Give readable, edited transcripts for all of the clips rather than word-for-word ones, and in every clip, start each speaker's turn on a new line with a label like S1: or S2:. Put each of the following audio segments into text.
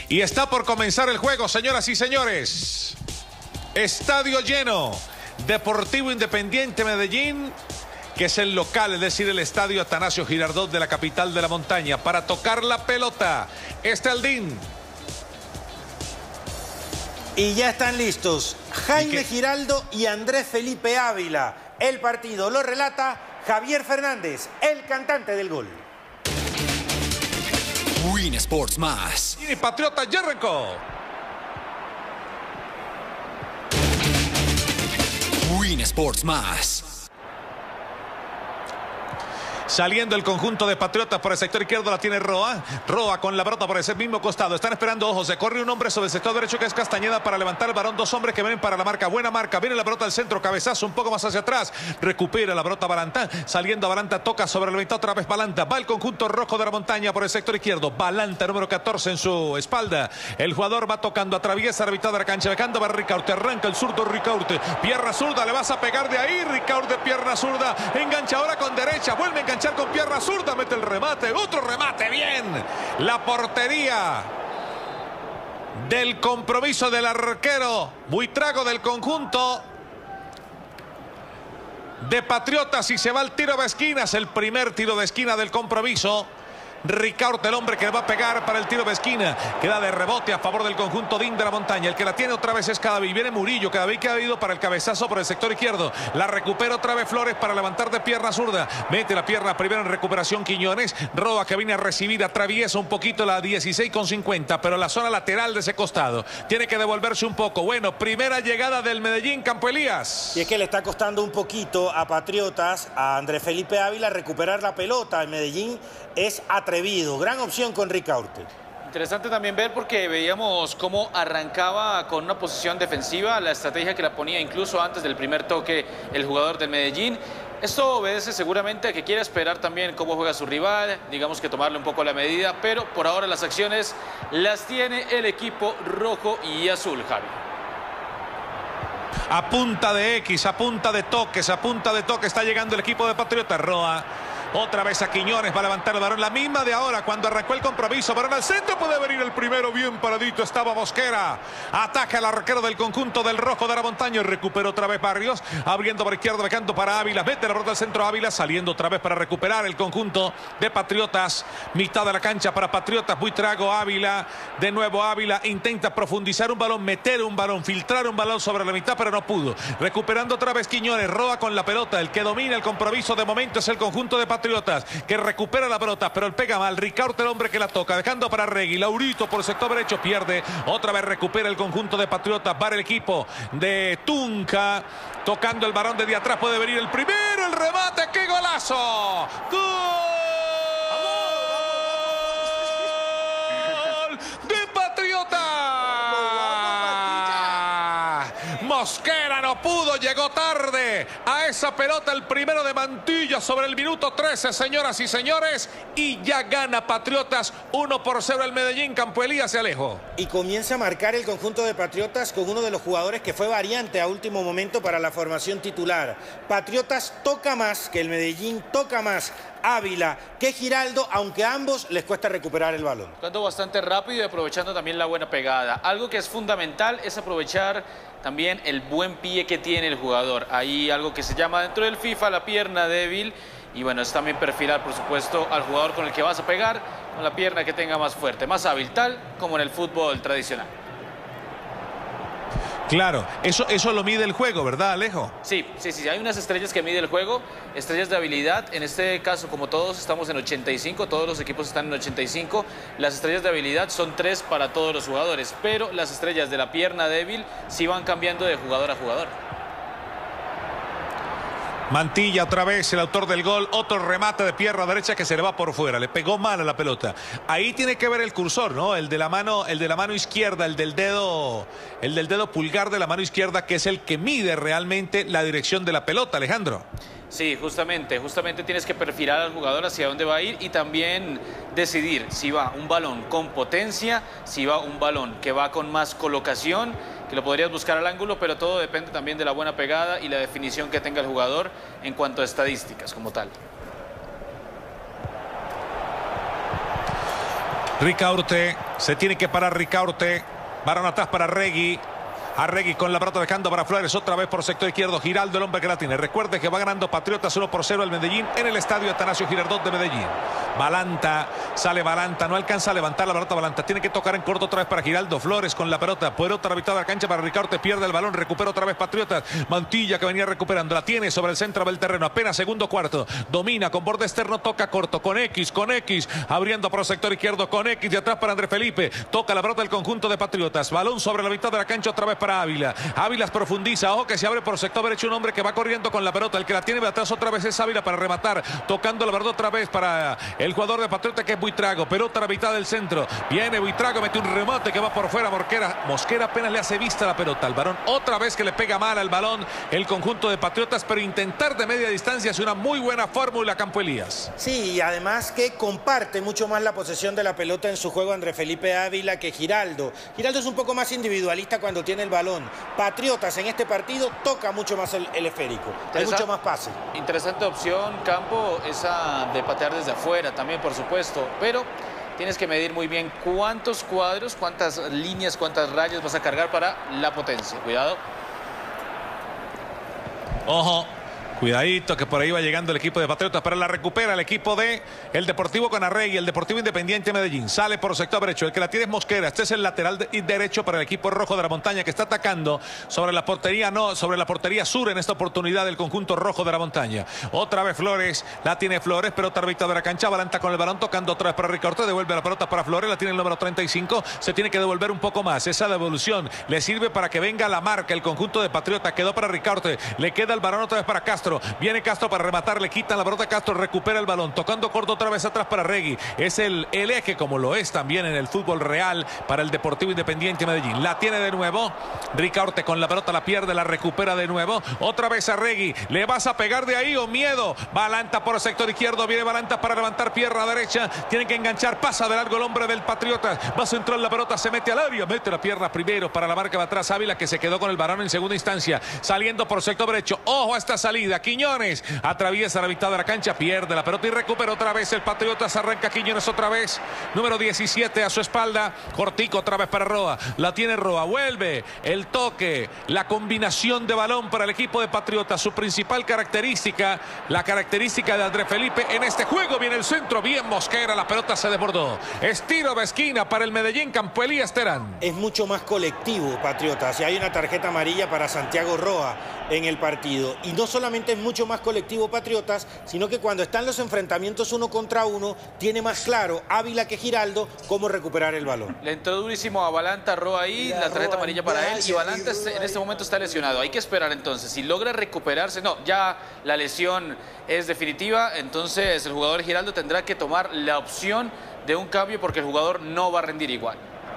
S1: Y está por comenzar el juego, señoras y señores. Estadio lleno. Deportivo Independiente Medellín, que es el local, es decir, el estadio Atanasio Girardot de la capital de la montaña, para tocar la pelota. Está el DIN.
S2: Y ya están listos Jaime Giraldo y Andrés Felipe Ávila. El partido lo relata Javier Fernández, el cantante del gol.
S3: Win Sports Más.
S1: Y Patriota ya arrancó.
S3: Win Sports Más.
S1: Saliendo el conjunto de Patriotas por el sector izquierdo, la tiene Roa. Roa con la pelota por ese mismo costado. Están esperando, ojo, se corre un hombre sobre el sector derecho que es Castañeda para levantar el balón. Dos hombres que vienen para la marca. Buena marca. Viene la pelota al centro. Cabezazo un poco más hacia atrás. Recupera la pelota Balanta. Saliendo a Balanta. Toca sobre la mitad otra vez Balanta. Va el conjunto rojo de la montaña por el sector izquierdo. Balanta, número 14 en su espalda. El jugador va tocando. Atraviesa la mitad de la cancha. Becando va Ricaurte. Arranca el zurdo Ricaurte. Pierna zurda. Le vas a pegar de ahí. Ricaurte, pierna zurda. Engancha ahora con derecha. Vuelve a enganchar con pierna zurda, mete el remate, otro remate, bien. La portería del Compromiso del arquero Buitrago del conjunto de Patriotas, y se va el tiro de esquinas, el primer tiro de esquina del Compromiso. Ricaurte, el hombre que va a pegar para el tiro de esquina, queda de rebote a favor del conjunto DIN de la montaña. El que la tiene otra vez es Cadavid. Viene Murillo, Cadavid que ha ido para el cabezazo por el sector izquierdo. La recupera otra vez Flores para levantar de pierna zurda. Mete la pierna primero en recuperación Quiñones. Roa que viene a recibir, atraviesa un poquito la 16,50, pero la zona lateral de ese costado. Tiene que devolverse un poco. Bueno, primera llegada del Medellín, Campo Elías.
S2: Y es que le está costando un poquito a Patriotas, a Andrés Felipe Ávila, recuperar la pelota. El Medellín es atrevido. Gran opción con Ricaurte.
S4: Interesante también ver, porque veíamos cómo arrancaba con una posición defensiva, la estrategia que la ponía incluso antes del primer toque el jugador del Medellín. Esto obedece seguramente a que quiere esperar también cómo juega su rival, digamos que tomarle un poco la medida, pero por ahora las acciones las tiene el equipo rojo y azul, Javi.
S1: A punta de X, a punta de toques, está llegando el equipo de Patriotas. Roa. Otra vez a Quiñones, va a levantar el balón, la misma de ahora cuando arrancó el Compromiso. Balón al centro, puede venir el primero, bien paradito estaba Mosquera. Ataca el arquero del conjunto del rojo de la montaña. Recupera otra vez Barrios, abriendo por izquierda, becando para Ávila. Mete la pelota al centro Ávila, saliendo otra vez para recuperar el conjunto de Patriotas. Mitad de la cancha para Patriotas, Buitrago, Ávila. De nuevo Ávila intenta profundizar un balón, meter un balón, filtrar un balón sobre la mitad, pero no pudo. Recuperando otra vez Quiñones, Roa con la pelota. El que domina el Compromiso de momento es el conjunto de Patriotas, que recupera la pelota, pero el pega mal. Ricaurte, el hombre que la toca, dejando para Regui. Laurito por el sector derecho, pierde. Otra vez recupera el conjunto de Patriotas. Va el equipo de Tunca, tocando el balón desde atrás. Puede venir el primero, el remate. ¡Qué golazo! ¡Gol de Patriotas! Mosquera no pudo, llegó tarde a esa pelota, el primero de Mantilla sobre el minuto 13, señoras y señores, y ya gana Patriotas 1-0 el Medellín. Campo Elías se alejó.
S2: Y comienza a marcar el conjunto de Patriotas con uno de los jugadores que fue variante a último momento para la formación titular. Patriotas toca más que el Medellín, toca más Ávila que Giraldo, aunque a ambos les cuesta recuperar el balón.
S4: Jugando bastante rápido y aprovechando también la buena pegada. Algo que es fundamental es aprovechar también el buen pie que tiene el jugador. Hay algo que se llama dentro del FIFA la pierna débil. Y bueno, es también perfilar, por supuesto, al jugador con el que vas a pegar, con la pierna que tenga más fuerte, más hábil, tal como en el fútbol tradicional.
S1: Claro, eso lo mide el juego, ¿verdad, Alejo?
S4: Sí, hay unas estrellas que mide el juego, estrellas de habilidad. En este caso, como todos, estamos en 85, todos los equipos están en 85. Las estrellas de habilidad son 3 para todos los jugadores, pero las estrellas de la pierna débil sí van cambiando de jugador a jugador.
S1: Mantilla otra vez, el autor del gol, otro remate de pierna derecha que se le va por fuera, le pegó mal a la pelota. Ahí tiene que ver el cursor, ¿no? El de la mano izquierda, el del dedo pulgar de la mano izquierda, que es el que mide realmente la dirección de la pelota, Alejandro.
S4: Sí, justamente tienes que perfilar al jugador hacia dónde va a ir y también decidir si va un balón con potencia, si va un balón que va con más colocación, que lo podrías buscar al ángulo, pero todo depende también de la buena pegada y la definición que tenga el jugador en cuanto a estadísticas como tal.
S1: Ricaurte, se tiene que parar Ricaurte. Varón atrás para Arregui. Arregui con la pelota dejando para Flores, otra vez por sector izquierdo. Giraldo, el hombre que la tiene. Recuerde que va ganando Patriotas 1-0 el Medellín en el estadio Atanasio Girardot de Medellín. Balanta, sale Balanta, no alcanza a levantar la pelota Balanta. Tiene que tocar en corto otra vez para Giraldo. Flores con la pelota, por otra mitad de la cancha para Ricaurte, pierde el balón, recupera otra vez Patriotas. Mantilla que venía recuperando, la tiene sobre el centro del terreno, apenas segundo cuarto. Domina con borde externo, toca corto, con X, abriendo por el sector izquierdo, con X de atrás para Andrés Felipe. Toca la pelota del conjunto de Patriotas. Balón sobre la mitad de la cancha otra vez para Ávila. Ávila profundiza, ojo que se abre por sector derecho un hombre que va corriendo con la pelota. El que la tiene de atrás otra vez es Ávila para rematar, tocando la pelota otra vez para el jugador de Patriota que es Buitrago. Pelota a la mitad del centro. Viene Buitrago, mete un remate que va por fuera. Mosquera apenas le hace vista la pelota al varón. Otra vez que le pega mal al balón el conjunto de Patriotas, pero intentar de media distancia es una muy buena fórmula, Campo Elías.
S2: Sí, y además que comparte mucho más la posesión de la pelota en su juego Andrés Felipe Ávila que Giraldo. Giraldo es un poco más individualista cuando tiene el balón. Patriotas en este partido toca mucho más el esférico. Hay mucho más pase.
S4: Interesante opción, Campo, esa de patear desde afuera también, por supuesto. Pero tienes que medir muy bien cuántos cuadros, cuántas líneas, cuántas rayas vas a cargar para la potencia. Cuidado.
S1: Ojo. Cuidadito que por ahí va llegando el equipo de Patriotas, pero la recupera el equipo de el Deportivo con Arregui, el Deportivo Independiente Medellín. Sale por sector derecho, el que la tiene es Mosquera. Este es el lateral derecho para el equipo rojo de la montaña que está atacando sobre la portería, sobre la portería sur en esta oportunidad del conjunto rojo de la montaña. Otra vez Flores, la tiene Flores, pero otra vez de la cancha, Balanta con el balón tocando otra vez para Ricaurte, devuelve la pelota para Flores, la tiene el número 35, se tiene que devolver un poco más. Esa devolución le sirve para que venga la marca. El conjunto de Patriota quedó para Ricaurte, le queda el balón otra vez para Castro, viene Castro para rematar, le quitan la pelota, Castro recupera el balón, tocando corto otra vez atrás para Arregui. Es el eje, como lo es también en el fútbol real para el Deportivo Independiente Medellín. La tiene de nuevo Ricaurte con la pelota, la pierde, la recupera de nuevo. Otra vez Arregui, ¿le vas a pegar de ahí o miedo? Balanta por el sector izquierdo, viene Balanta para levantar pierna derecha, tiene que enganchar, pasa de largo el hombre del Patriota, va a centrar la pelota, se mete al área, mete la pierna primero para la marca de atrás Ávila, que se quedó con el balón en segunda instancia, saliendo por sector derecho. Ojo a esta salida, Quiñones atraviesa la mitad de la cancha, pierde la pelota y recupera otra vez el Patriotas. Arranca Quiñones otra vez, número 17 a su espalda, cortico otra vez para Roa, la tiene Roa, vuelve el toque, la combinación de balón para el equipo de Patriotas, su principal característica, la característica de Andrés Felipe en este juego. Viene el centro, bien Mosquera, la pelota se desbordó, estiro de esquina para el Medellín, Campo Elías Terán.
S2: Es mucho más colectivo Patriotas, y hay una tarjeta amarilla para Santiago Roa en el partido, y no solamente es mucho más colectivo Patriotas, sino que cuando están los enfrentamientos uno contra uno, tiene más claro Ávila que Giraldo cómo recuperar el balón.
S4: Le entró durísimo a Balanta, Roa ahí, la tarjeta amarilla para él, y Balanta en este momento está lesionado. Hay que esperar entonces, si logra recuperarse, no, ya la lesión es definitiva, entonces el jugador Giraldo tendrá que tomar la opción de un cambio porque el jugador no va a rendir igual.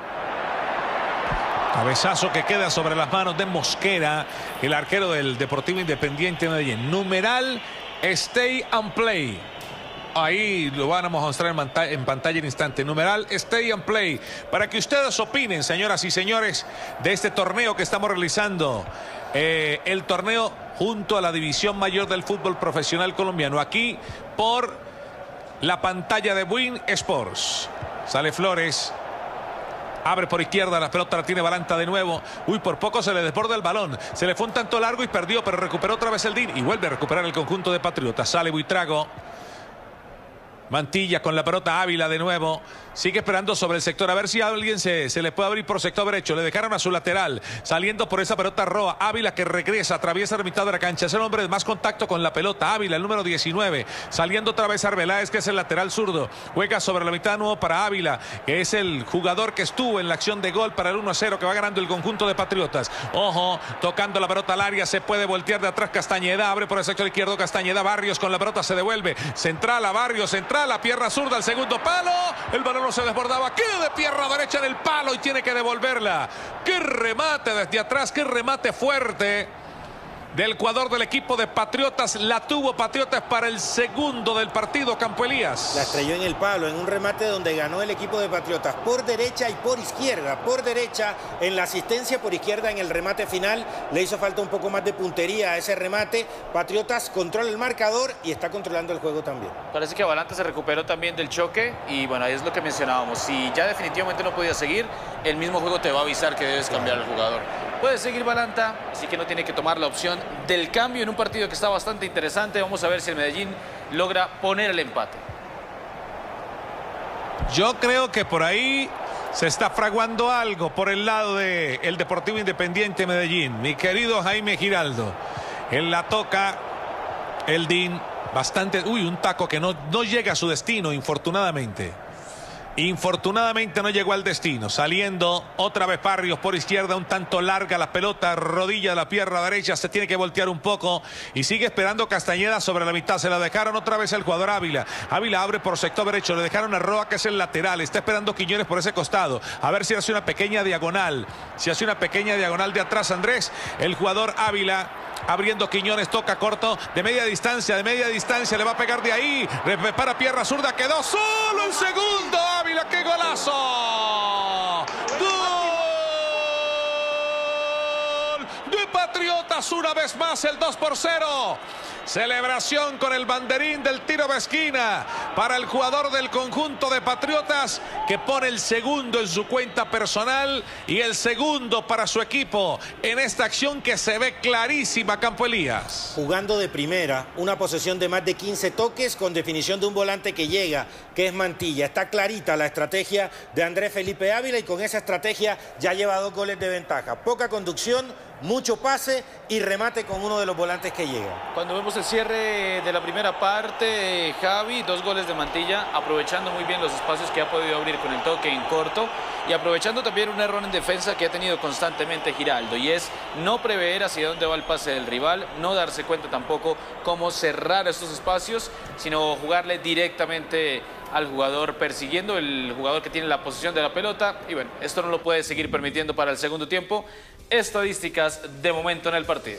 S1: Cabezazo que queda sobre las manos de Mosquera, el arquero del Deportivo Independiente de Medellín. Numeral Stay and Play. Ahí lo van a mostrar en pantalla en instante. Numeral Stay and Play. Para que ustedes opinen, señoras y señores, de este torneo que estamos realizando. El torneo junto a la división mayor del fútbol profesional colombiano. Aquí por la pantalla de Win Sports. Sale Flores. Abre por izquierda, la pelota la tiene Balanta de nuevo. Uy, por poco se le desborda el balón. Se le fue un tanto largo y perdió, pero recuperó otra vez el DIN. Y vuelve a recuperar el conjunto de Patriotas. Sale Buitrago. Mantilla con la pelota, Ávila de nuevo. Sigue esperando sobre el sector. A ver si a alguien se le puede abrir por sector derecho. Le dejaron a su lateral. Saliendo por esa pelota Roa. Ávila que regresa, atraviesa la mitad de la cancha. Es el hombre de más contacto con la pelota. Ávila, el número 19. Saliendo otra vez Arbeláez, que es el lateral zurdo. Juega sobre la mitad de nuevo para Ávila, que es el jugador que estuvo en la acción de gol para el 1-0 que va ganando el conjunto de Patriotas. Ojo, tocando la pelota al área. Se puede voltear de atrás Castañeda. Abre por el sector izquierdo Castañeda. Barrios con la pelota se devuelve. Central a Barrios. Central. La pierna zurda al segundo palo, el balón no se desbordaba, queda de pierna derecha en el palo y tiene que devolverla. Qué remate desde atrás, qué remate fuerte del jugador del equipo de Patriotas. La tuvo Patriotas para el segundo del partido, Campo Elías.
S2: La estrelló en el palo, en un remate donde ganó el equipo de Patriotas por derecha y por izquierda. Por derecha en la asistencia, por izquierda en el remate final. Le hizo falta un poco más de puntería a ese remate. Patriotas controla el marcador y está controlando el juego también.
S4: Parece que Balanta se recuperó también del choque y bueno, ahí es lo que mencionábamos. Si ya definitivamente no podía seguir, el mismo juego te va a avisar que debes cambiar al jugador. Puede seguir Balanta, así que no tiene que tomar la opción del cambio en un partido que está bastante interesante. Vamos a ver si el Medellín logra poner el empate.
S1: Yo creo que por ahí se está fraguando algo por el lado del Deportivo Independiente Medellín. Mi querido Jaime Giraldo. Él la toca el DIN bastante. Uy, un taco que no llega a su destino, infortunadamente. Infortunadamente no llegó al destino. Saliendo otra vez Barrios por izquierda, un tanto larga la pelota, rodilla de la pierna derecha, se tiene que voltear un poco y sigue esperando Castañeda sobre la mitad. Se la dejaron otra vez el jugador Ávila. Ávila abre por sector derecho, le dejaron a Roa, que es el lateral. Está esperando Quiñones por ese costado. A ver si hace una pequeña diagonal. Si hace una pequeña diagonal de atrás Andrés. El jugador Ávila abriendo Quiñones, toca corto, de media distancia, le va a pegar de ahí, para pierna zurda, quedó solo el segundo, Ávila, ¡qué golazo! ¡Gol de Patriotas! Una vez más el 2-0. Celebración con el banderín del tiro de esquina para el jugador del conjunto de Patriotas, que pone el segundo en su cuenta personal y el segundo para su equipo en esta acción que se ve clarísima, Campo Elías.
S2: Jugando de primera, una posesión de más de 15 toques con definición de un volante que llega, que es Mantilla. Está clarita la estrategia de Andrés Felipe Ávila y con esa estrategia ya lleva 2 goles de ventaja. Poca conducción, mucho pase y remate con uno de los volantes que llega.
S4: Cuando vemos el cierre de la primera parte, Javi, 2 goles de Mantilla, aprovechando muy bien los espacios que ha podido abrir con el toque en corto y aprovechando también un error en defensa que ha tenido constantemente Giraldo, y es no prever hacia dónde va el pase del rival, no darse cuenta tampoco cómo cerrar estos espacios, sino jugarle directamente al jugador persiguiendo, el jugador que tiene la posesión de la pelota. Y bueno, esto no lo puede seguir permitiendo para el segundo tiempo. Estadísticas de momento en el partido.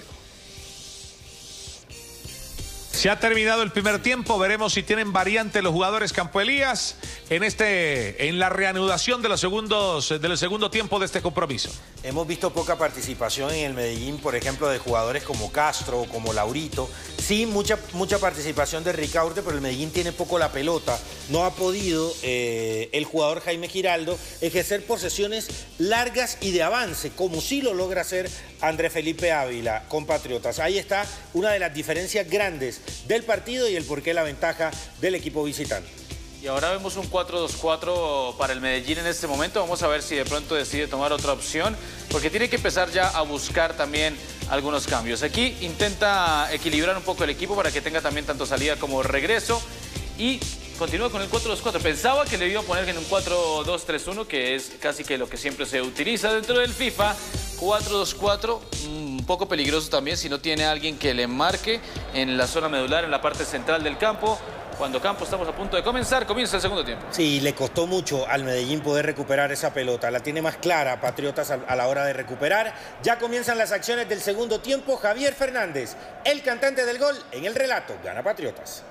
S1: Se ha terminado el primer tiempo, veremos si tienen variante los jugadores, Campo Elías, en la reanudación de del segundo tiempo de este compromiso.
S2: Hemos visto poca participación en el Medellín, por ejemplo, de jugadores como Castro o como Laurito. Sí, mucha participación de Ricaurte, pero el Medellín tiene poco la pelota. No ha podido el jugador Jaime Giraldo ejercer posesiones largas y de avance, como sí lo logra hacer Andrés Felipe Ávila con Patriotas. Ahí está una de las diferencias grandes del partido y el porqué la ventaja del equipo visitante.
S4: Y ahora vemos un 4-2-4 para el Medellín en este momento. Vamos a ver si de pronto decide tomar otra opción, porque tiene que empezar ya a buscar también algunos cambios. Aquí intenta equilibrar un poco el equipo para que tenga también tanto salida como regreso y continúa con el 4-2-4. Pensaba que le iba a poner en un 4-2-3-1, que es casi que lo que siempre se utiliza dentro del FIFA. 4-2-4, un poco peligroso también si no tiene alguien que le marque en la zona medular, en la parte central del campo. Cuando Campos estamos a punto de comenzar, comienza el segundo tiempo.
S2: Sí, le costó mucho al Medellín poder recuperar esa pelota. La tiene más clara Patriotas a la hora de recuperar. Ya comienzan las acciones del segundo tiempo. Javier Fernández, el cantante del gol, en el relato. Gana Patriotas.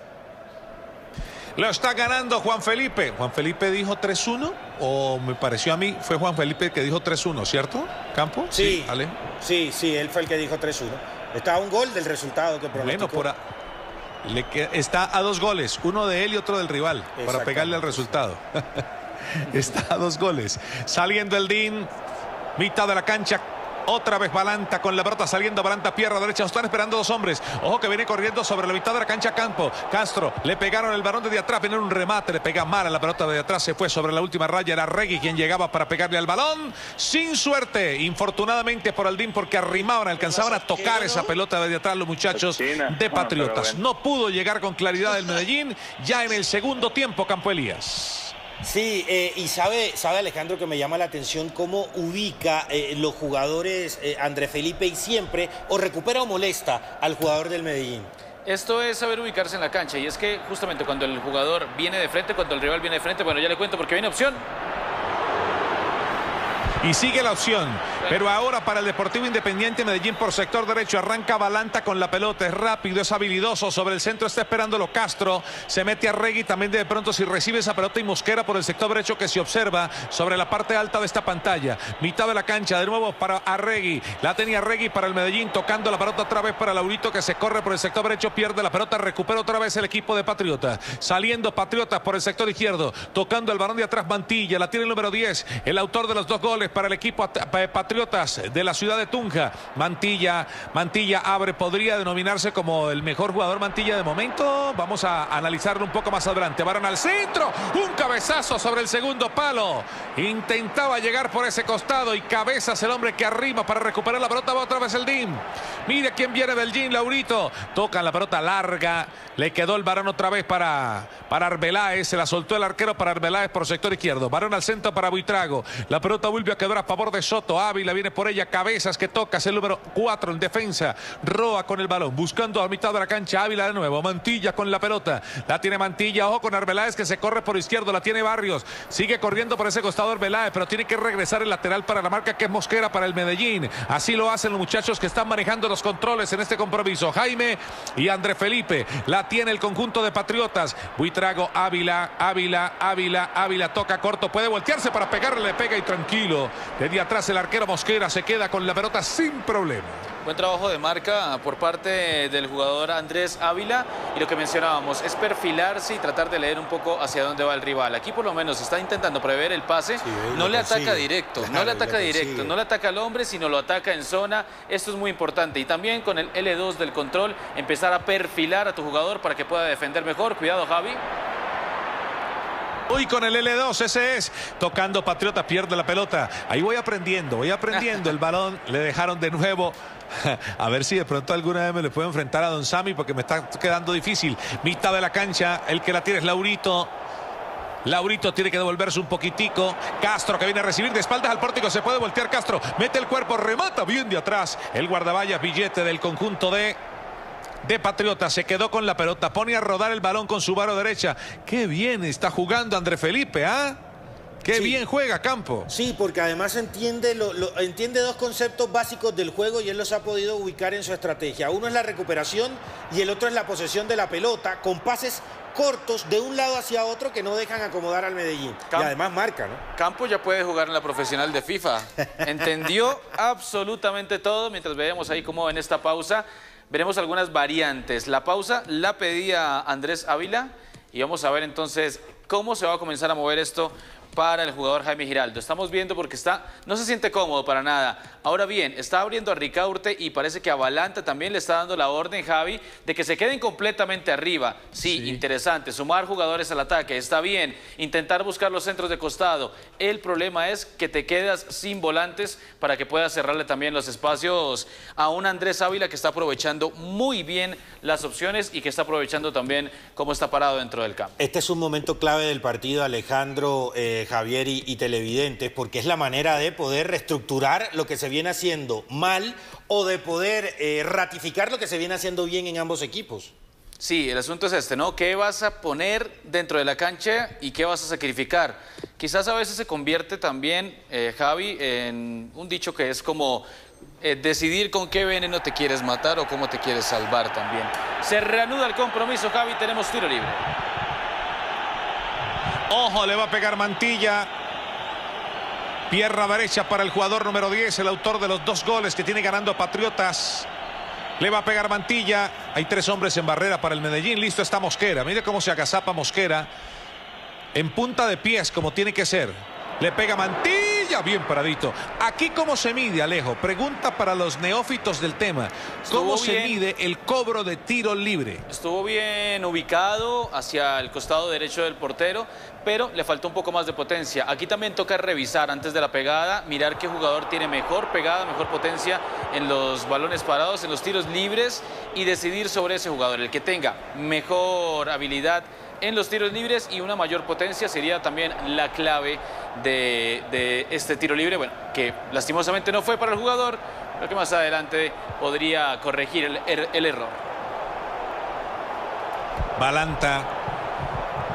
S1: Lo está ganando Juan Felipe. Juan Felipe dijo 3-1, o me pareció a mí, fue Juan Felipe el que dijo 3-1, ¿cierto, Campo?
S2: Sí,
S1: Ale.
S2: Sí, él fue el que dijo 3-1. Está a un gol del resultado que pronosticó.
S1: Bueno, está a 2 goles, uno de él y otro del rival, para pegarle al resultado. Está a 2 goles. Saliendo el DIN, mitad de la cancha. Otra vez Balanta con la pelota saliendo, Balanta pierna derecha, están esperando 2 hombres. Ojo que viene corriendo sobre la mitad de la cancha Campo. Castro, le pegaron el balón desde atrás, viene un remate, le pega mal a la pelota de atrás, se fue sobre la última raya, era Regui quien llegaba para pegarle al balón. Sin suerte, infortunadamente por el DIN, porque arrimaban, alcanzaban a tocar esa pelota desde atrás los muchachos de Patriotas. No pudo llegar con claridad el Medellín, ya en el segundo tiempo, Campo Elías.
S2: Sí, y sabe Alejandro que me llama la atención cómo ubica los jugadores Andrés Felipe y siempre o recupera o molesta al jugador del Medellín.
S4: Esto es saber ubicarse en la cancha, y es que justamente cuando el jugador viene de frente, cuando el rival viene de frente, bueno, ya le cuento porque viene opción.
S1: Y sigue la opción. Pero ahora para el Deportivo Independiente Medellín por sector derecho arranca Balanta con la pelota, es rápido, es habilidoso, sobre el centro está esperándolo Castro, se mete a Regui también de pronto si recibe esa pelota y Mosquera por el sector derecho que se observa sobre la parte alta de esta pantalla, mitad de la cancha de nuevo para Arregui, la tenía Arregui para el Medellín tocando la pelota otra vez para Laurito que se corre por el sector derecho, pierde la pelota, recupera otra vez el equipo de Patriotas, saliendo Patriotas por el sector izquierdo, tocando el balón de atrás Mantilla, la tiene el número 10, el autor de los 2 goles para el equipo Patriotas de la ciudad de Tunja. Mantilla abre, podría denominarse como el mejor jugador Mantilla de momento. Vamos a analizarlo un poco más adelante. Varón al centro, un cabezazo sobre el segundo palo. Intentaba llegar por ese costado y cabezas el hombre que arrima para recuperar la pelota. Va otra vez el DIM. Mire quién viene del DIM, Laurito. Tocan la pelota larga. Le quedó el varón otra vez para Arbeláez. Se la soltó el arquero para Arbeláez por sector izquierdo. Varón al centro para Buitrago. La pelota vuelve a quedar a favor de Soto. Ávila viene por ella. Cabezas que toca. Es el número 4 en defensa. Roa con el balón. Buscando a mitad de la cancha. Ávila de nuevo. Mantilla con la pelota. La tiene Mantilla. Ojo con Arbeláez que se corre por izquierdo. La tiene Barrios. Sigue corriendo por ese costado Arbeláez. Pero tiene que regresar el lateral para la marca que es Mosquera para el Medellín. Así lo hacen los muchachos que están manejando los controles en este compromiso. Jaime y André Felipe. La tiene el conjunto de Patriotas. Buitrago, Ávila toca corto, puede voltearse para pegarle, le pega y tranquilo. Desde atrás el arquero Mosquera se queda con la pelota sin problema.
S4: Buen trabajo de marca por parte del jugador Andrés Ávila y lo que mencionábamos es perfilarse y tratar de leer un poco hacia dónde va el rival. Aquí por lo menos está intentando prever el pase, no le ataca directo, claro, no le ataca directo, no le ataca al hombre, sino lo ataca en zona. Esto es muy importante y también con el L2 del control empezar a perfilar a tu jugador para que pueda defender mejor. Cuidado, Javi.
S1: Uy, con el L2, ese es. Tocando Patriota, pierde la pelota. Ahí voy aprendiendo. El balón le dejaron de nuevo. A ver si de pronto alguna vez me le puedo enfrentar a Don Sammy porque me está quedando difícil. Mitad de la cancha, el que la tiene es Laurito. Laurito tiene que devolverse un poquitico. Castro que viene a recibir de espaldas al pórtico. Se puede voltear Castro. Mete el cuerpo, remata bien de atrás. El guardaballas Billete del conjunto de Patriotas se quedó con la pelota, pone a rodar el balón con su mano derecha. Qué bien está jugando André Felipe, ¿ah? Qué bien juega Campo.
S2: Sí, porque además entiende 2 conceptos básicos del juego y él los ha podido ubicar en su estrategia. Uno es la recuperación y el otro es la posesión de la pelota con pases cortos de un lado hacia otro que no dejan acomodar al Medellín. Y además marca, ¿no?
S4: Campo ya puede jugar en la profesional de FIFA. Entendió absolutamente todo mientras veíamos ahí como en esta pausa. Veremos algunas variantes. La pausa la pedía Andrés Ávila y vamos a ver entonces cómo se va a comenzar a mover esto para el jugador Jaime Giraldo. Estamos viendo porque no se siente cómodo para nada. Ahora bien, está abriendo a Ricaurte y parece que a Balanta también le está dando la orden, Javi, de que se queden completamente arriba. Sí, interesante, sumar jugadores al ataque, está bien, intentar buscar los centros de costado. El problema es que te quedas sin volantes para que puedas cerrarle también los espacios a un Andrés Ávila que está aprovechando muy bien las opciones y que está aprovechando también cómo está parado dentro del campo.
S2: Este es un momento clave del partido, Alejandro, Javier y televidentes, porque es la manera de poder reestructurar lo que se viene haciendo mal o de poder ratificar lo que se viene haciendo bien en ambos equipos.
S4: Sí, el asunto es este, ¿no? ¿Qué vas a poner dentro de la cancha y qué vas a sacrificar? Quizás a veces se convierte también, Javi, en un dicho que es como decidir con qué veneno te quieres matar o cómo te quieres salvar también. Se reanuda el compromiso, Javi, tenemos tiro libre.
S1: Ojo, le va a pegar Mantilla. Pierna derecha para el jugador número 10, el autor de los 2 goles que tiene ganando Patriotas. Le va a pegar Mantilla. Hay 3 hombres en barrera para el Medellín. Listo está Mosquera. Mire cómo se agazapa Mosquera. En punta de pies, como tiene que ser. Le pega Mantilla. Bien paradito. Aquí cómo se mide, Alejo. Pregunta para los neófitos del tema. ¿Cómo se mide el cobro de tiro libre?
S4: Estuvo bien ubicado hacia el costado derecho del portero, pero le faltó un poco más de potencia. Aquí también toca revisar antes de la pegada, mirar qué jugador tiene mejor pegada, mejor potencia en los balones parados, en los tiros libres y decidir sobre ese jugador. El que tenga mejor habilidad en los tiros libres y una mayor potencia sería también la clave de este tiro libre, bueno, que lastimosamente no fue para el jugador, pero que más adelante podría corregir el error.
S1: Balanta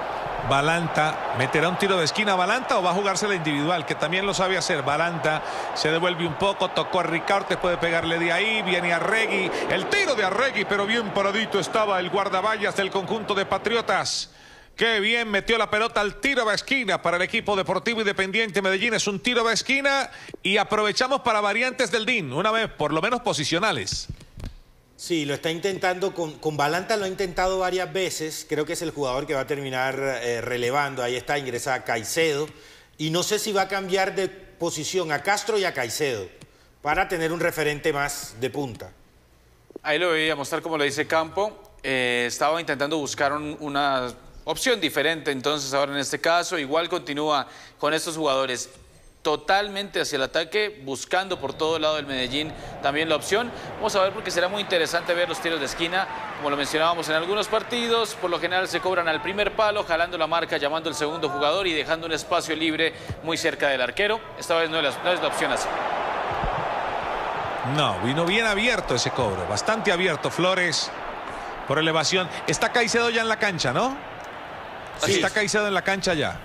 S1: Balanta meterá un tiro de esquina. Balanta, o va a jugarse la individual, que también lo sabe hacer. Balanta se devuelve un poco, tocó a Ricaurte, puede pegarle de ahí, viene Arregui, el tiro de Arregui, pero bien paradito estaba el guardaballas del conjunto de Patriotas. Qué bien metió la pelota al tiro de esquina para el equipo Deportivo Independiente Medellín. Es un tiro de esquina y aprovechamos para variantes del DIN, una vez por lo menos posicionales.
S2: Sí, lo está intentando, con Balanta lo ha intentado varias veces. Creo que es el jugador que va a terminar relevando. Ahí está, ingresa Caicedo. Y no sé si va a cambiar de posición a Castro y a Caicedo para tener un referente más de punta.
S4: Ahí lo veíamos, tal como lo dice Campo. Estaba intentando buscar una opción diferente, entonces ahora en este caso igual continúa con estos jugadores totalmente hacia el ataque, buscando por todo lado del Medellín también la opción. Vamos a ver, porque será muy interesante ver los tiros de esquina, como lo mencionábamos en algunos partidos. Por lo general se cobran al primer palo, jalando la marca, llamando al segundo jugador y dejando un espacio libre muy cerca del arquero. Esta vez no es la opción así.
S1: No, vino bien abierto ese cobro, bastante abierto. Flores por elevación. Está Caicedo ya en la cancha, ¿no? Sí, está Caicedo en la cancha ya.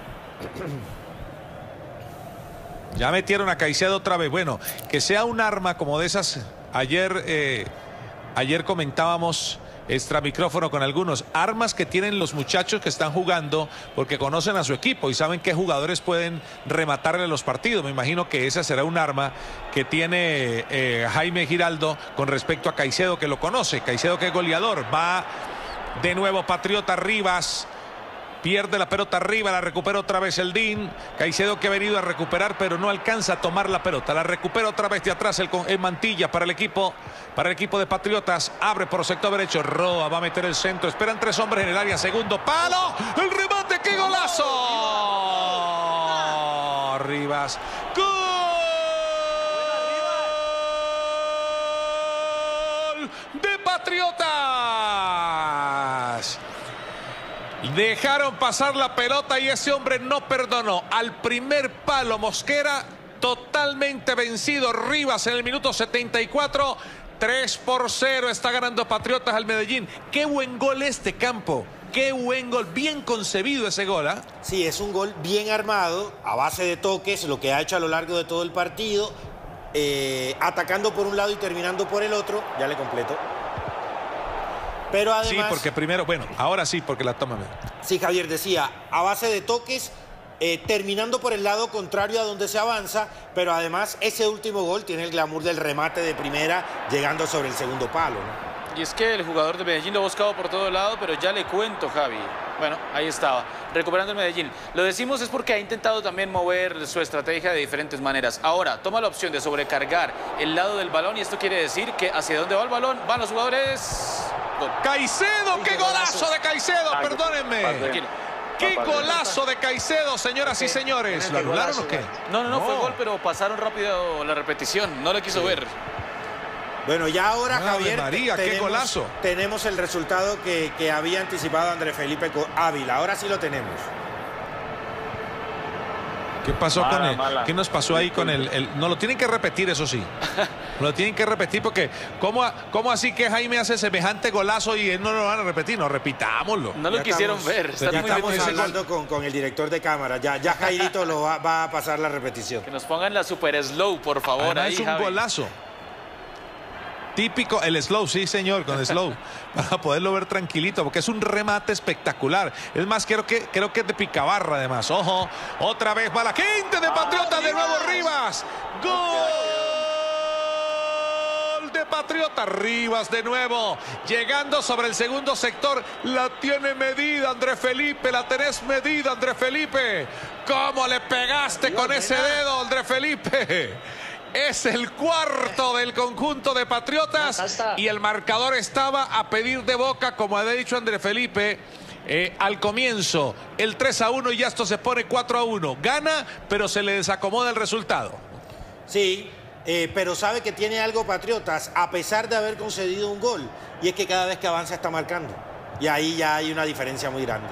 S1: Ya metieron a Caicedo otra vez. Bueno, que sea un arma como de esas. Ayer comentábamos extra micrófono con algunos. Armas que tienen los muchachos que están jugando porque conocen a su equipo y saben qué jugadores pueden rematarle los partidos. Me imagino que esa será un arma que tiene Jaime Giraldo con respecto a Caicedo, que lo conoce. Caicedo, que es goleador. Va de nuevo Patriota. Rivas pierde la pelota arriba, la recupera otra vez el DIN. Caicedo, que ha venido a recuperar, pero no alcanza a tomar la pelota. La recupera otra vez de atrás el Mantilla para el equipo de Patriotas. Abre por sector derecho. Roa va a meter el centro. Esperan tres hombres en el área. Segundo palo. El remate. ¡Qué golazo! Rivas. ¡Gol de Patriotas! Dejaron pasar la pelota y ese hombre no perdonó. Al primer palo Mosquera, totalmente vencido. Rivas en el minuto 74. 3-0 está ganando Patriotas al Medellín. Qué buen gol este, Campo. Qué buen gol, bien concebido ese gol, ¿ah?
S2: Sí, es un gol bien armado, a base de toques, lo que ha hecho a lo largo de todo el partido, atacando por un lado y terminando por el otro. Ya le completo. Pero además,
S1: sí, porque primero, bueno, ahora sí, porque la toma.
S2: Sí, Javier, decía, a base de toques, terminando por el lado contrario a donde se avanza, pero además ese último gol tiene el glamour del remate de primera, llegando sobre el segundo palo, ¿no?
S4: Y es que el jugador de Medellín lo ha buscado por todo lado, pero ya le cuento, Javi. Bueno, ahí estaba, recuperando el Medellín. Lo decimos es porque ha intentado también mover su estrategia de diferentes maneras. Ahora, toma la opción de sobrecargar el lado del balón, y esto quiere decir que hacia dónde va el balón van los jugadores.
S1: Caicedo, qué golazo de Caicedo, perdónenme. Qué golazo de Caicedo, señoras y señores. ¿Lo anularon o qué?
S4: No, fue gol, pero pasaron rápido la repetición, no lo quiso ver.
S2: Bueno, ya ahora, Javier,
S1: María, qué golazo.
S2: Tenemos el resultado que había anticipado Andrés Felipe Ávila. Ahora sí lo tenemos.
S1: ¿Qué pasó con él? ¿Qué nos pasó ahí con el? No, lo tienen que repetir, eso sí. Lo tienen que repetir porque ¿cómo así que Jaime hace semejante golazo y él no lo van a repetir? No, repitámoslo.
S4: No lo quisieron ver.
S2: Ya estamos hablando con el director de cámara. Ya Jairito lo va a pasar la repetición.
S4: Que nos pongan la super slow, por favor.
S1: Ahí, es un golazo. Típico, el slow, sí señor, con slow, para poderlo ver tranquilito, porque es un remate espectacular. Es más, creo que es de Picabarra además. Ojo, otra vez va la gente de Patriotas, de nuevo Rivas. Gol de Patriotas, Rivas de nuevo, llegando sobre el segundo sector. La tiene medida Andrés Felipe, la tenés medida Andrés Felipe. ¿Cómo le pegaste con ese dedo, Andrés Felipe? Es el cuarto del conjunto de Patriotas y el marcador estaba a pedir de boca, como ha dicho Andrés Felipe al comienzo. El 3-1 y ya esto se pone 4-1. Gana, pero se le desacomoda el resultado.
S2: Sí, pero sabe que tiene algo Patriotas, a pesar de haber concedido un gol. Y es que cada vez que avanza está marcando. Y ahí ya hay una diferencia muy grande.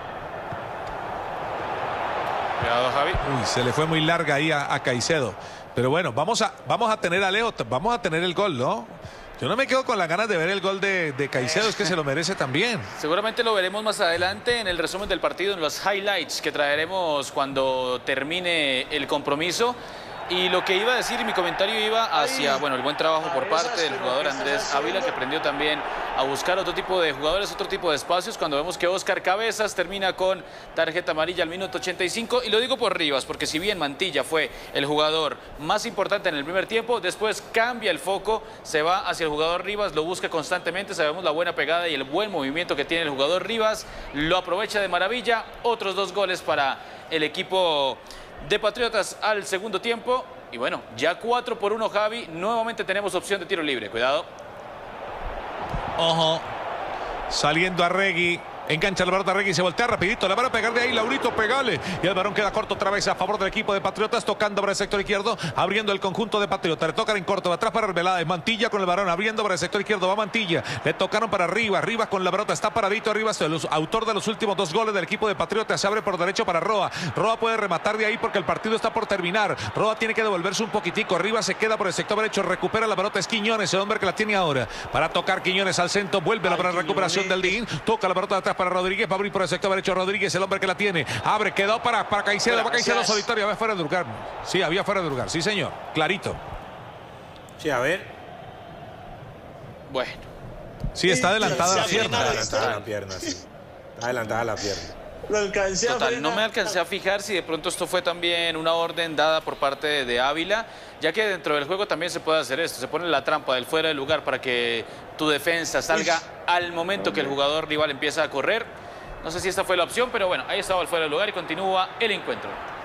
S4: Cuidado, Javi.
S1: Uy, se le fue muy larga ahí a Caicedo. Pero bueno, vamos a tener a Leo, vamos a tener el gol, ¿no? Yo no me quedo con las ganas de ver el gol de Caicedo, es que se lo merece también.
S4: Seguramente lo veremos más adelante en el resumen del partido, en los highlights que traeremos cuando termine el compromiso. Y lo que iba a decir, mi comentario iba hacia, bueno, el buen trabajo por parte del jugador Andrés Ávila, que aprendió también a buscar otro tipo de jugadores, otro tipo de espacios, cuando vemos que Oscar Cabezas termina con tarjeta amarilla al minuto 85. Y lo digo por Rivas, porque si bien Mantilla fue el jugador más importante en el primer tiempo, después cambia el foco, se va hacia el jugador Rivas, lo busca constantemente, sabemos la buena pegada y el buen movimiento que tiene el jugador Rivas, lo aprovecha de maravilla. Otros 2 goles para el equipo de Patriotas al segundo tiempo. Y bueno, ya 4-1, Javi. Nuevamente tenemos opción de tiro libre. Cuidado.
S1: Ojo. Saliendo Arregui. Engancha el balón de Arregui, se voltea rapidito, la van a pegar de ahí, Laurito, pegale. Y el balón queda corto otra vez a favor del equipo de Patriotas, tocando para el sector izquierdo, abriendo el conjunto de Patriotas. Le tocan en corto, de atrás para Arbeláez, Mantilla con el balón, abriendo para el sector izquierdo, va Mantilla. Le tocaron para Rivas, Rivas con la pelota, está paradito Rivas, el autor de los últimos 2 goles del equipo de Patriotas. Se abre por derecho para Roa. Roa puede rematar de ahí porque el partido está por terminar. Roa tiene que devolverse un poquitico. Rivas se queda por el sector derecho, recupera la pelota, es Quiñones, el hombre que la tiene ahora. Para tocar Quiñones al centro, vuelve la recuperación del Dín. Toca la pelota de atrás para Rodríguez, va a abrir por el sector derecho Rodríguez, el hombre que la tiene. Abre, quedó para Caicedo, va Caicedo solitario, había fuera de lugar. Sí, había fuera de lugar, sí señor, clarito.
S2: Sí, a ver.
S4: Bueno.
S1: Sí, está adelantada la pierna.
S2: Está adelantada la pierna, sí. Está adelantada la pierna.
S4: Total, no me alcancé a fijar si de pronto esto fue también una orden dada por parte de Ávila, ya que dentro del juego también se puede hacer esto, se pone la trampa del fuera de lugar para que tu defensa salga al momento que el jugador rival empieza a correr. No sé si esta fue la opción, pero bueno, ahí estaba el fuera de lugar y continúa el encuentro.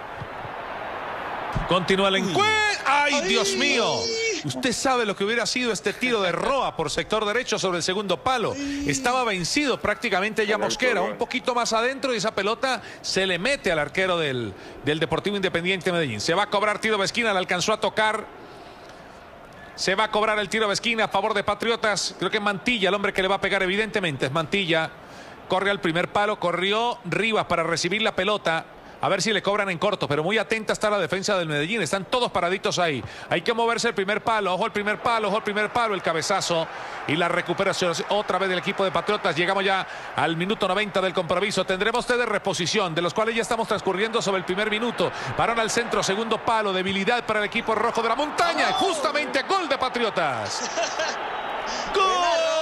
S1: Continúa el encuentro. ¡Ay, Dios mío! Usted sabe lo que hubiera sido este tiro de Roa por sector derecho sobre el segundo palo. Estaba vencido prácticamente ya Mosquera, un poquito más adentro, y esa pelota se le mete al arquero del Deportivo Independiente Medellín. Se va a cobrar tiro de esquina, la alcanzó a tocar. Se va a cobrar el tiro de esquina a favor de Patriotas. Creo que es Mantilla el hombre que le va a pegar, evidentemente es Mantilla. Corre al primer palo, corrió Rivas para recibir la pelota. A ver si le cobran en corto, pero muy atenta está la defensa del Medellín. Están todos paraditos ahí. Hay que moverse el primer palo. Ojo el primer palo, ojo el primer palo. El cabezazo y la recuperación otra vez del equipo de Patriotas. Llegamos ya al minuto 90 del compromiso. Tendremos ustedes reposición, de los cuales ya estamos transcurriendo sobre el primer minuto. Varón al centro, segundo palo. Debilidad para el equipo rojo de la montaña. Justamente gol de Patriotas. ¡Gol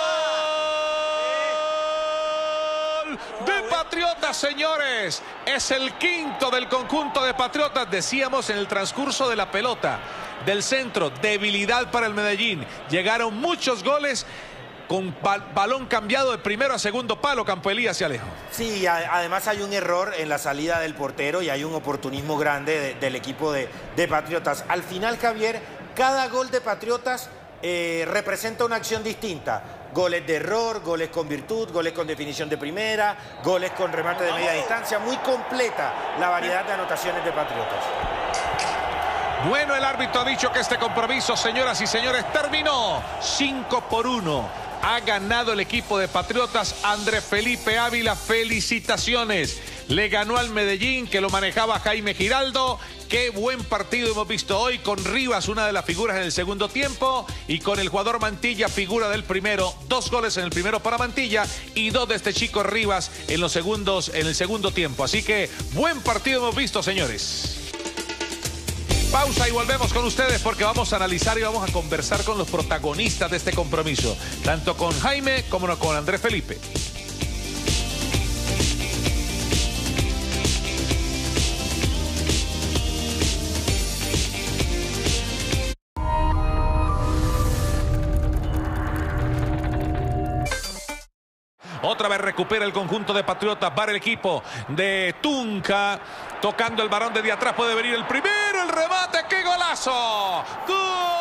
S1: de Patriotas, señores! Es el quinto del conjunto de Patriotas. Decíamos en el transcurso de la pelota del centro, debilidad para el Medellín. Llegaron muchos goles con balón cambiado de primero a segundo palo. Campo Elías y Alejo.
S2: Sí, además hay un error en la salida del portero y hay un oportunismo grande del equipo de Patriotas. Al final, Javier, cada gol de Patriotas representa una acción distinta. Goles de error, goles con virtud, goles con definición de primera, goles con remate de media distancia. Muy completa la variedad de anotaciones de Patriotas.
S1: Bueno, el árbitro ha dicho que este compromiso, señoras y señores, terminó 5-1. Ha ganado el equipo de Patriotas. Andrés Felipe Ávila, felicitaciones. Le ganó al Medellín, que lo manejaba Jaime Giraldo. Qué buen partido hemos visto hoy, con Rivas, una de las figuras en el segundo tiempo, y con el jugador Mantilla, figura del primero. 2 goles en el primero para Mantilla y 2 de este chico Rivas en el segundo tiempo. Así que buen partido hemos visto, señores. Pausa y volvemos con ustedes, porque vamos a analizar y vamos a conversar con los protagonistas de este compromiso, tanto con Jaime como con Andrés Felipe. Otra vez recupera el conjunto de Patriotas. Va el equipo de Tunca. Tocando el varón desde atrás. Puede venir el primero. El remate. ¡Qué golazo! ¡Gol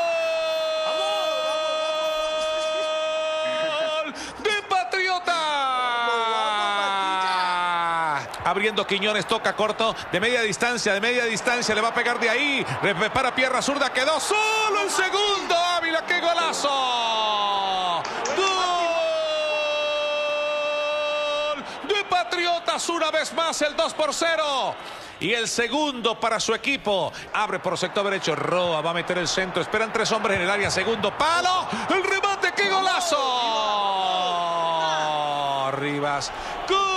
S1: de Patriotas! Abriendo Quiñones. Toca corto. De media distancia. Le va a pegar de ahí. Para pierna zurda. Quedó solo el segundo. Ávila. ¡Qué golazo! De Patriotas, una vez más el 2-0. Y el segundo para su equipo. Abre por sector derecho. Roa va a meter el centro. Esperan 3 hombres en el área. Segundo palo. El remate. ¡Qué golazo! Rivas. ¡Gol!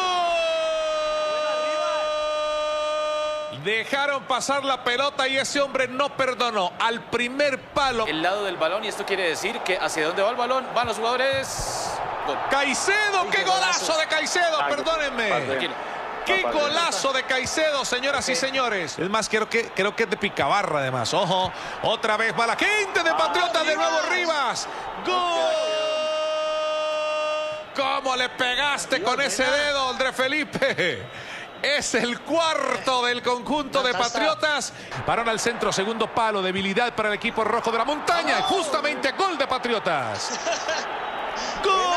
S1: Dejaron pasar la pelota y ese hombre no perdonó. Al primer palo.
S4: El lado del balón, y esto quiere decir que hacia dónde va el balón van los jugadores. Gol.
S1: Caicedo, qué golazo de Caicedo, perdónenme.
S4: Tranquilo.
S1: ¡Qué golazo de Caicedo, señoras y señores! Es más, creo que es de Picabarra, además. Ojo, otra vez va la gente de Patriotas, de nuevo Rivas. ¡Gol! ¿Cómo le pegaste con ese dedo, André Felipe? Es el cuarto del conjunto de Patriotas. Balón al centro, segundo palo, debilidad para el equipo rojo de la montaña. Justamente gol de Patriotas. ¡Gol!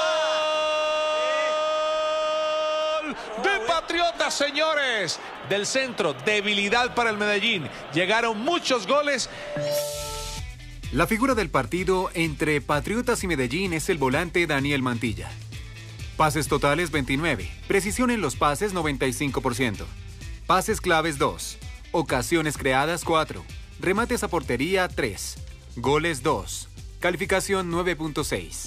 S1: De Patriotas, señores. Del centro, debilidad para el Medellín. Llegaron muchos goles.
S5: La figura del partido entre Patriotas y Medellín es el volante Daniel Mantilla. Pases totales 29, precisión en los pases 95%, pases claves 2, ocasiones creadas 4, remates a portería 3, goles 2, calificación 9.6.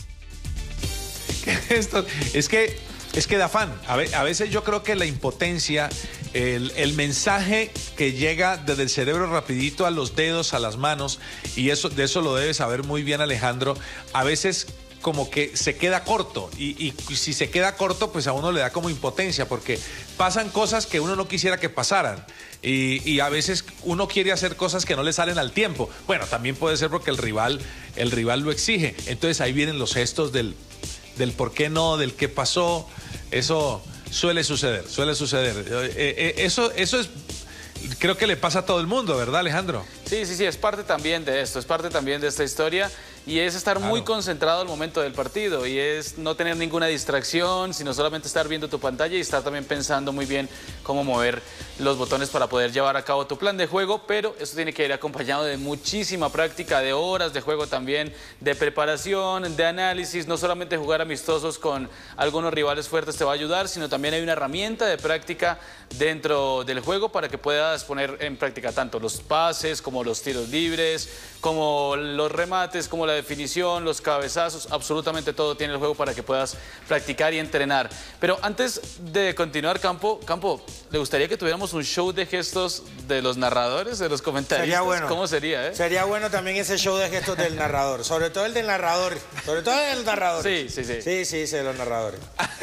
S1: Es que da afán. A veces yo creo que la impotencia, el mensaje que llega desde el cerebro rapidito a los dedos, a las manos, y de eso lo debe saber muy bien Alejandro, a veces como que se queda corto y si se queda corto pues a uno le da como impotencia porque pasan cosas que uno no quisiera que pasaran y a veces uno quiere hacer cosas que no le salen al tiempo. Bueno, también puede ser porque el rival lo exige. Entonces ahí vienen los gestos del por qué no, del qué pasó. Eso suele suceder. Eso es, creo que le pasa a todo el mundo, ¿verdad, Alejandro?
S4: Sí, es parte también de esto, es parte también de esta historia y es estar muy concentrado al momento del partido y es no tener ninguna distracción, sino solamente estar viendo tu pantalla y estar también pensando muy bien cómo mover los botones para poder llevar a cabo tu plan de juego, pero eso tiene que ir acompañado de muchísima práctica, de horas de juego también, de preparación, de análisis, no solamente jugar amistosos con algunos rivales fuertes te va a ayudar, sino también hay una herramienta de práctica dentro del juego para que puedas poner en práctica tanto los pases como los tiros libres, como los remates, como la definición, los cabezazos, absolutamente todo tiene el juego para que puedas practicar y entrenar. Pero antes de continuar, Campo, ¿le gustaría que tuviéramos un show de gestos de los narradores, de los comentaristas?
S2: Sería bueno.
S4: ¿Cómo sería,
S2: Sería bueno también ese show de gestos del narrador, sobre todo el del narrador, sobre todo el del narrador.
S4: Sí,
S2: de los narradores.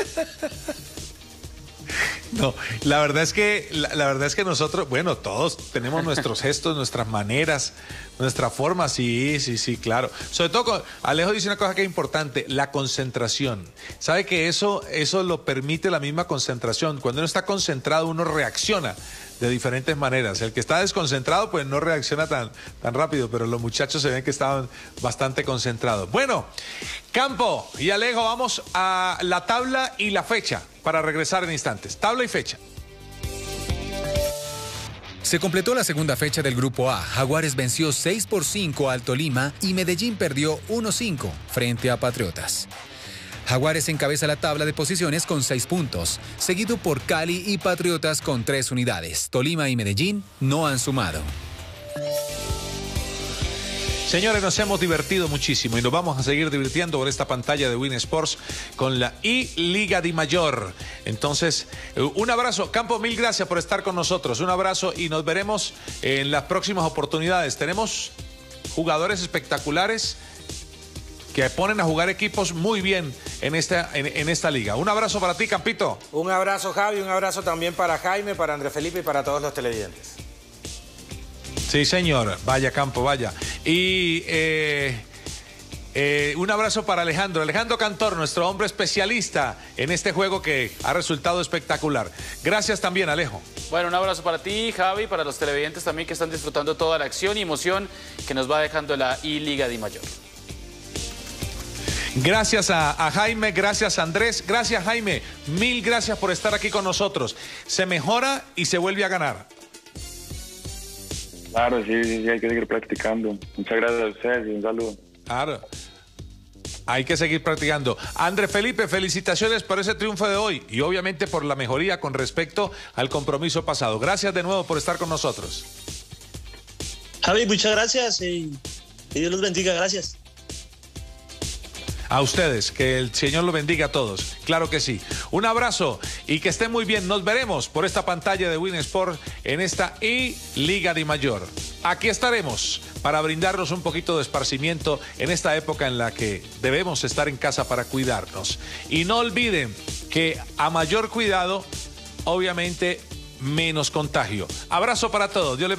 S1: No, la verdad es que nosotros, bueno, todos tenemos nuestros gestos, nuestras maneras, nuestra forma, sí, claro. Sobre todo, Alejo dice una cosa que es importante, la concentración. ¿Sabe que eso lo permite la misma concentración? Cuando uno está concentrado, uno reacciona de diferentes maneras. El que está desconcentrado, pues no reacciona tan rápido, pero los muchachos se ven que estaban bastante concentrados. Bueno, Campo y Alejo, vamos a la tabla y la fecha para regresar en instantes. Tabla y fecha.
S3: Se completó la segunda fecha del Grupo A. Jaguares venció 6-5 al Tolima y Medellín perdió 1-5 frente a Patriotas. Jaguares encabeza la tabla de posiciones con 6 puntos, seguido por Cali y Patriotas con 3 unidades. Tolima y Medellín no han sumado.
S1: Señores, nos hemos divertido muchísimo y nos vamos a seguir divirtiendo por esta pantalla de Win Sports con la I-Liga Di Mayor. Entonces, un abrazo. Campo, mil gracias por estar con nosotros. Un abrazo y nos veremos en las próximas oportunidades. Tenemos jugadores espectaculares que ponen a jugar equipos muy bien en esta liga. Un abrazo para ti, Campito.
S2: Un abrazo, Javi, un abrazo también para Jaime, para André Felipe y para todos los televidentes.
S1: Sí, señor. Vaya, Campo, vaya. Y un abrazo para Alejandro Cantor, nuestro hombre especialista en este juego que ha resultado espectacular. Gracias también, Alejo.
S4: Bueno, un abrazo para ti, Javi, para los televidentes también que están disfrutando toda la acción y emoción que nos va dejando la I-Liga Di Mayor.
S1: Gracias a Jaime, gracias a Andrés, gracias Jaime, mil gracias por estar aquí con nosotros. Se mejora y se vuelve a ganar.
S6: Claro, sí, hay que seguir practicando. Muchas gracias a ustedes y un saludo.
S1: Claro, hay que seguir practicando. André Felipe, felicitaciones por ese triunfo de hoy y obviamente por la mejoría con respecto al compromiso pasado. Gracias de nuevo por estar con nosotros.
S7: Javi, muchas gracias y Dios los bendiga, gracias.
S1: A ustedes, que el Señor los bendiga a todos. Claro que sí. Un abrazo y que estén muy bien. Nos veremos por esta pantalla de Win Sport en esta Liga de Mayor. Aquí estaremos para brindarnos un poquito de esparcimiento en esta época en la que debemos estar en casa para cuidarnos. Y no olviden que a mayor cuidado, obviamente, menos contagio. Abrazo para todos. Dios les